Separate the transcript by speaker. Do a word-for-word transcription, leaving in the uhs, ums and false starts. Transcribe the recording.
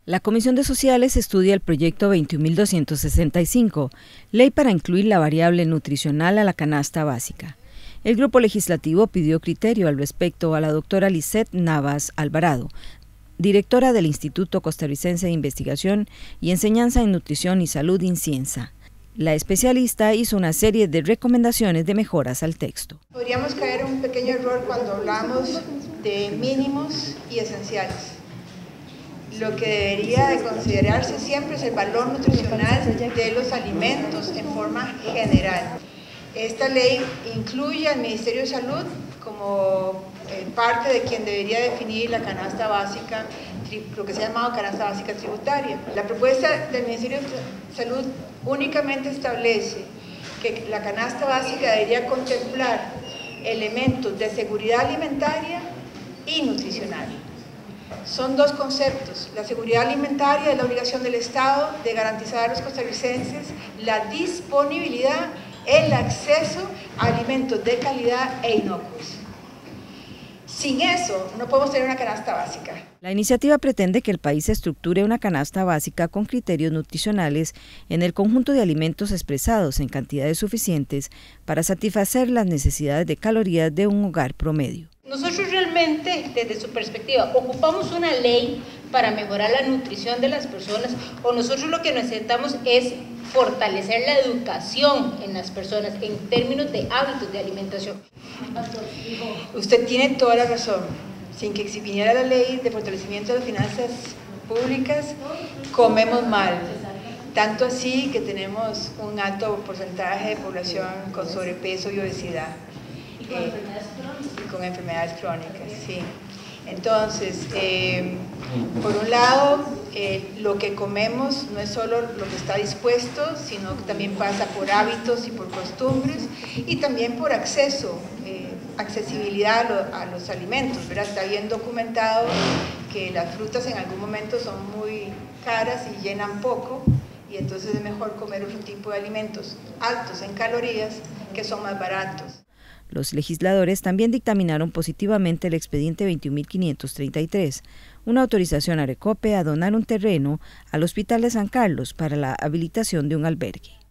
Speaker 1: La Comisión de Sociales estudia el proyecto veintiún mil doscientos sesenta y cinco, ley para incluir la variable nutricional a la canasta básica. El grupo legislativo pidió criterio al respecto a la doctora Lisette Navas Alvarado, directora del Instituto Costarricense de Investigación y Enseñanza en Nutrición y Salud INCIENSA. La especialista hizo una serie de recomendaciones de mejoras al texto.
Speaker 2: Podríamos caer en un pequeño error cuando hablamos de mínimos y esenciales. Lo que debería de considerarse siempre es el valor nutricional de los alimentos en forma general. Esta ley incluye al Ministerio de Salud como eh, parte de quien debería definir la canasta básica, lo que se ha llamado canasta básica tributaria. La propuesta del Ministerio de Salud únicamente establece que la canasta básica debería contemplar elementos de seguridad alimentaria y nutricional. Son dos conceptos. La seguridad alimentaria es la obligación del Estado de garantizar a los costarricenses la disponibilidad, el acceso a alimentos de calidad e inocuos. Sin eso, no podemos tener una canasta básica.
Speaker 1: La iniciativa pretende que el país estructure una canasta básica con criterios nutricionales en el conjunto de alimentos expresados en cantidades suficientes para satisfacer las necesidades de calorías de un hogar promedio.
Speaker 3: Nosotros realmente, desde su perspectiva, ocupamos una ley para mejorar la nutrición de las personas, o nosotros lo que necesitamos es fortalecer la educación en las personas en términos de hábitos de alimentación.
Speaker 2: Usted tiene toda la razón. Sin que viniera la ley de fortalecimiento de las finanzas públicas, comemos mal. Tanto así que tenemos un alto porcentaje de población con sobrepeso y obesidad.
Speaker 3: Y con eh, enfermedades crónicas.
Speaker 2: Y con enfermedades crónicas, sí. Entonces, eh, por un lado, eh, lo que comemos no es solo lo que está dispuesto, sino que también pasa por hábitos y por costumbres, y también por acceso, eh, accesibilidad a, lo, a los alimentos, ¿verdad? Está bien documentado que las frutas en algún momento son muy caras y llenan poco, y entonces es mejor comer otro tipo de alimentos altos en calorías que son más baratos.
Speaker 1: Los legisladores también dictaminaron positivamente el expediente veintiún mil quinientos treinta y tres, una autorización a Recope a donar un terreno al Hospital de San Carlos para la habilitación de un albergue.